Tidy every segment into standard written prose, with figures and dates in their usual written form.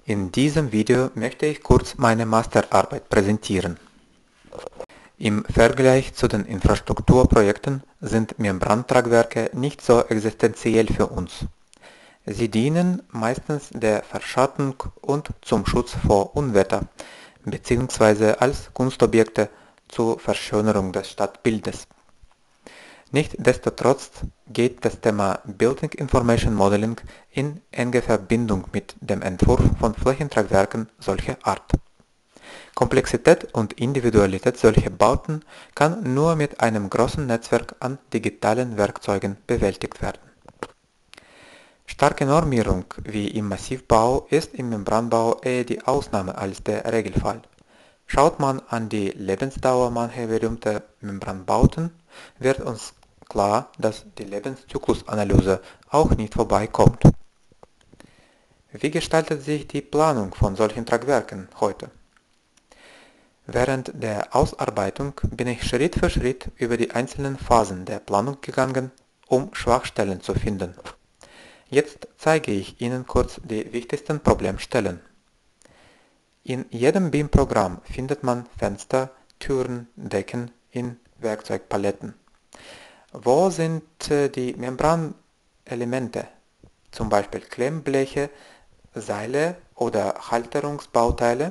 In diesem Video möchte ich kurz meine Masterarbeit präsentieren. Im Vergleich zu den Infrastrukturprojekten sind Membrantragwerke nicht so existenziell für uns. Sie dienen meistens der Verschattung und zum Schutz vor Unwetter bzw. als Kunstobjekte zur Verschönerung des Stadtbildes. Nichtsdestotrotz geht das Thema Building Information Modeling in enge Verbindung mit dem Entwurf von Flächentragwerken solcher Art. Komplexität und Individualität solcher Bauten kann nur mit einem großen Netzwerk an digitalen Werkzeugen bewältigt werden. Starke Normierung wie im Massivbau ist im Membranbau eher die Ausnahme als der Regelfall. Schaut man an die Lebensdauer mancher berühmter Membranbauten, wird uns klar, dass die Lebenszyklusanalyse auch nicht vorbeikommt. Wie gestaltet sich die Planung von solchen Tragwerken heute? Während der Ausarbeitung bin ich Schritt für Schritt über die einzelnen Phasen der Planung gegangen, um Schwachstellen zu finden. Jetzt zeige ich Ihnen kurz die wichtigsten Problemstellen. In jedem BIM-Programm findet man Fenster, Türen, Decken in Werkzeugpaletten. Wo sind die Membranelemente, zum Beispiel Klemmbleche, Seile oder Halterungsbauteile?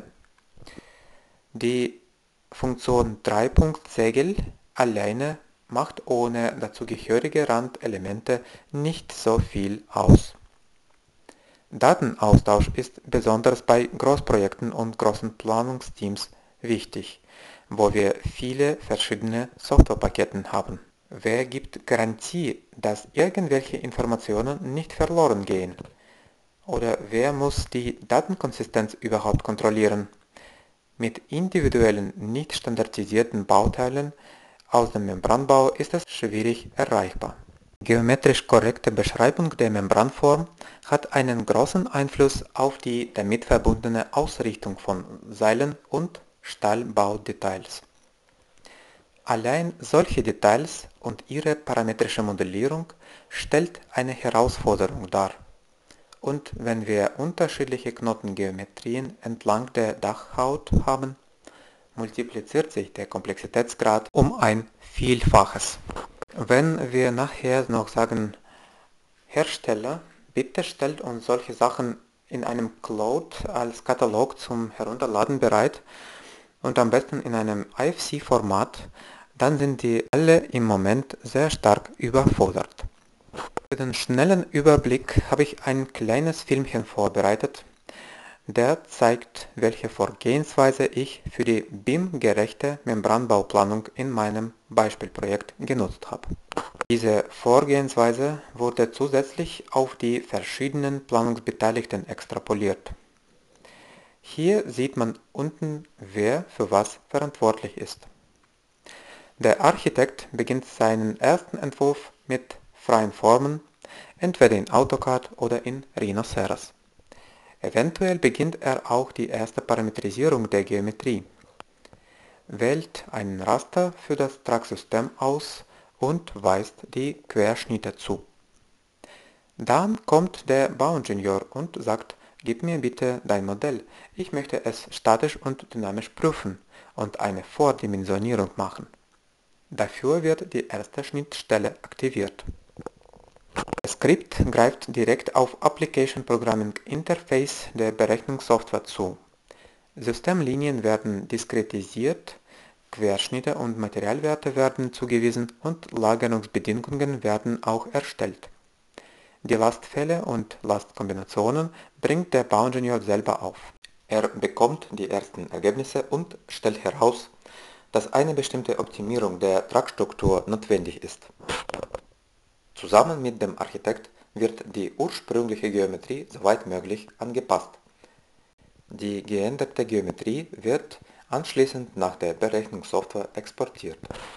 Die Funktion Dreipunkt-Segel alleine macht ohne dazugehörige Randelemente nicht so viel aus. Datenaustausch ist besonders bei Großprojekten und großen Planungsteams wichtig, wo wir viele verschiedene Softwarepakete haben. Wer gibt Garantie, dass irgendwelche Informationen nicht verloren gehen? Oder wer muss die Datenkonsistenz überhaupt kontrollieren? Mit individuellen, nicht standardisierten Bauteilen aus dem Membranbau ist es schwierig erreichbar. Geometrisch korrekte Beschreibung der Membranform hat einen großen Einfluss auf die damit verbundene Ausrichtung von Seilen und Stahlbaudetails. Allein solche Details und ihre parametrische Modellierung stellt eine Herausforderung dar. Und wenn wir unterschiedliche Knotengeometrien entlang der Dachhaut haben, multipliziert sich der Komplexitätsgrad um ein Vielfaches. Wenn wir nachher noch sagen, Hersteller, bitte stellt uns solche Sachen in einem Cloud als Katalog zum Herunterladen bereit und am besten in einem IFC-Format, dann sind die alle im Moment sehr stark überfordert. Für den schnellen Überblick habe ich ein kleines Filmchen vorbereitet, der zeigt, welche Vorgehensweise ich für die BIM-gerechte Membranbauplanung in meinem Beispielprojekt genutzt habe. Diese Vorgehensweise wurde zusätzlich auf die verschiedenen Planungsbeteiligten extrapoliert. Hier sieht man unten, wer für was verantwortlich ist. Der Architekt beginnt seinen ersten Entwurf mit freien Formen, entweder in AutoCAD oder in Rhinoceros. Eventuell beginnt er auch die erste Parametrisierung der Geometrie, wählt ein Raster für das Tragsystem aus und weist die Querschnitte zu. Dann kommt der Bauingenieur und sagt, gib mir bitte dein Modell, ich möchte es statisch und dynamisch prüfen und eine Vordimensionierung machen. Dafür wird die erste Schnittstelle aktiviert. Das Skript greift direkt auf Application Programming Interface der Berechnungssoftware zu. Systemlinien werden diskretisiert, Querschnitte und Materialwerte werden zugewiesen und Lagerungsbedingungen werden auch erstellt. Die Lastfälle und Lastkombinationen bringt der Bauingenieur selber auf. Er bekommt die ersten Ergebnisse und stellt heraus, dass eine bestimmte Optimierung der Tragstruktur notwendig ist. Zusammen mit dem Architekt wird die ursprüngliche Geometrie soweit möglich angepasst. Die geänderte Geometrie wird anschließend nach der Berechnungssoftware exportiert.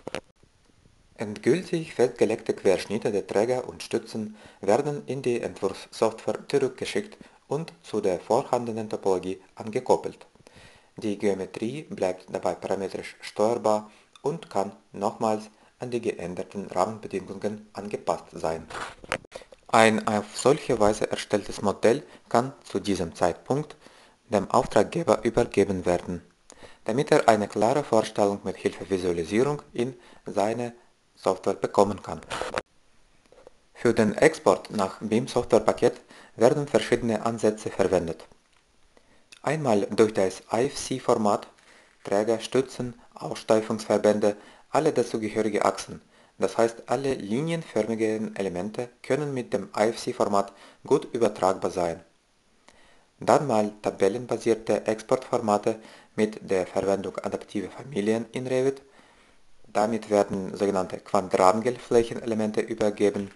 Endgültig festgelegte Querschnitte der Träger und Stützen werden in die Entwurfssoftware zurückgeschickt und zu der vorhandenen Topologie angekoppelt. Die Geometrie bleibt dabei parametrisch steuerbar und kann nochmals an die geänderten Rahmenbedingungen angepasst sein. Ein auf solche Weise erstelltes Modell kann zu diesem Zeitpunkt dem Auftraggeber übergeben werden, damit er eine klare Vorstellung mit Hilfe Visualisierung in seine Software bekommen kann. Für den Export nach BIM-Softwarepaket werden verschiedene Ansätze verwendet. Einmal durch das IFC-Format, Träger, Stützen, Aussteifungsverbände, alle dazugehörige Achsen, das heißt alle linienförmigen Elemente können mit dem IFC-Format gut übertragbar sein. Dann mal tabellenbasierte Exportformate mit der Verwendung adaptive Familien in Revit. Damit werden sogenannte Quadrangelflächenelemente übergeben.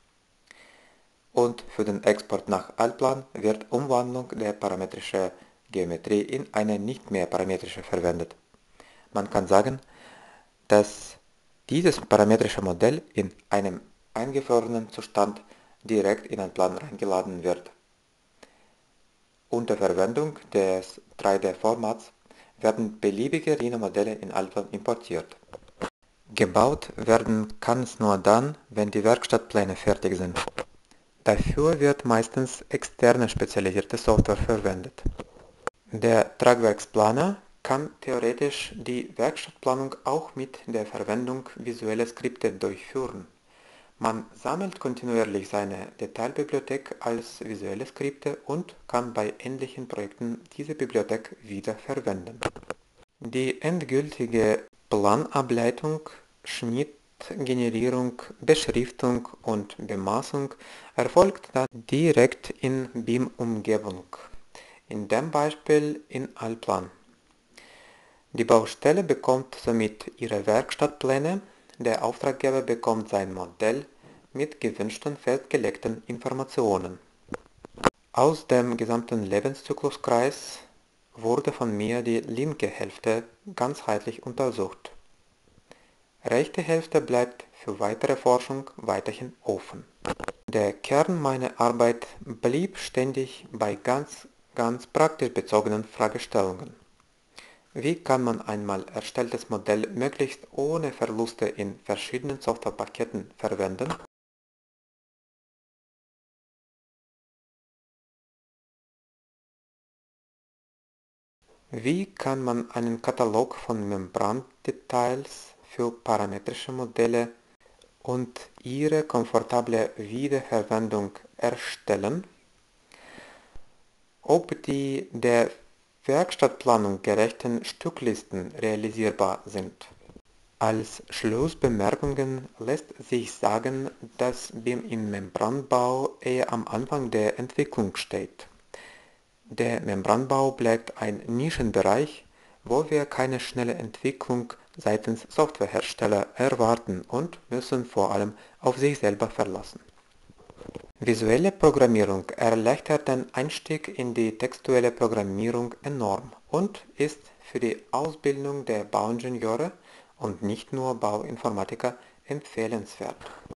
Und für den Export nach Altplan wird Umwandlung der parametrischen Geometrie in eine nicht mehr parametrische verwendet. Man kann sagen, dass dieses parametrische Modell in einem eingefrorenen Zustand direkt in einen Plan reingeladen wird. Unter Verwendung des 3D-Formats werden beliebige Rhino-Modelle in Altplan importiert. Gebaut werden kann es nur dann, wenn die Werkstattpläne fertig sind. Dafür wird meistens externe spezialisierte Software verwendet. Der Tragwerksplaner kann theoretisch die Werkstattplanung auch mit der Verwendung visueller Skripte durchführen. Man sammelt kontinuierlich seine Detailbibliothek als visuelle Skripte und kann bei ähnlichen Projekten diese Bibliothek wieder verwenden. Die endgültige Planableitung, Schnittgenerierung, Beschriftung und Bemaßung erfolgt dann direkt in BIM-Umgebung, in dem Beispiel in Altplan. Die Baustelle bekommt somit ihre Werkstattpläne, der Auftraggeber bekommt sein Modell mit gewünschten festgelegten Informationen. Aus dem gesamten Lebenszykluskreis wurde von mir die linke Hälfte ganzheitlich untersucht. Rechte Hälfte bleibt für weitere Forschung weiterhin offen. Der Kern meiner Arbeit blieb ständig bei ganz praktisch bezogenen Fragestellungen. Wie kann man ein mal erstelltes Modell möglichst ohne Verluste in verschiedenen Softwarepaketen verwenden? Wie kann man einen Katalog von Membrandetails für parametrische Modelle und ihre komfortable Wiederverwendung erstellen? Ob die der Werkstattplanung gerechten Stücklisten realisierbar sind. Als Schlussbemerkungen lässt sich sagen, dass BIM im Membranbau eher am Anfang der Entwicklung steht. Der Membranbau bleibt ein Nischenbereich, wo wir keine schnelle Entwicklung seitens Softwarehersteller erwarten und müssen vor allem auf sich selber verlassen. Visuelle Programmierung erleichtert den Einstieg in die textuelle Programmierung enorm und ist für die Ausbildung der Bauingenieure und nicht nur Bauinformatiker empfehlenswert.